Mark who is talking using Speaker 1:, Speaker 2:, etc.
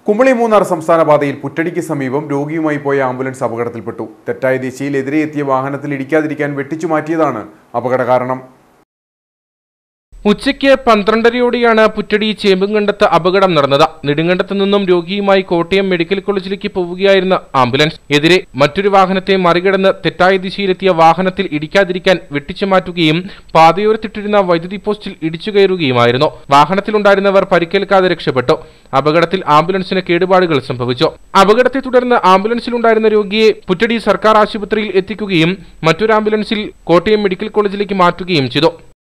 Speaker 1: കുമളി മൂന്നാർ സംസ്ഥാന പാതയിൽ പുറ്റടിക്ക് സമീപം രോഗിയുമായി പോയ ആംബുലൻസ് അപകടത്തിൽപ്പെട്ടു. തെറ്റായ ദിശയിൽ എതിരെ എത്തിയ വാഹനത്തിൽ ഇടിക്കാതിരിക്കാൻ വെട്ടിച്ചു മാറ്റിയതാണ് അപകട കാരണം.
Speaker 2: ഉച്ചയ്ക്ക് 12:30യോടെയാണ് പുറ്റടി ചേമ്പുംകണ്ടത്ത് അപകടം നടന്നത്. നെടുങ്കണ്ടത്ത് നിന്നും രോഗിയുമായി കോട്ടയം മെഡിക്കൽ കോളേജിലേക്ക് പോവുകയായിരുന്ന ആംബുലൻസ് എതിരെ മറ്റൊരു വാഹനത്തെ മറികടന്ന് തെറ്റായ ദിശയിലെത്തിയ വാഹനത്തിൽ ഇടിക്കാതിരിക്കാൻ വെട്ടിച്ചു മാറ്റുകയും പാതയോരത്തിട്ടിരുന്ന വൈദ്യുതി പോസ്റ്റിൽ ഇടിച്ചു കയറുകയുമായിരുന്നു. വാഹനത്തിലുണ്ടായിരുന്നവർ പരിക്കേൽക്കാതെ രക്ഷപ്പെട്ടു. അപകടത്തിൽ ആംബുലൻസിന് കേടുപാടുകൾ സംഭവിച്ചു. അപകടത്തെ തുടർന്ന് ആംബുലൻസിലുണ്ടായിരുന്ന രോഗിയെ പുറ്റടി സർക്കാർ ആശുപത്രിയിൽ എത്തിക്കുകയും മറ്റൊരു ആംബുലൻസിൽ കോട്ടയം മെഡിക്കൽ കോളേജിലേക്ക് മാറ്റുകയും ചെയ്തു.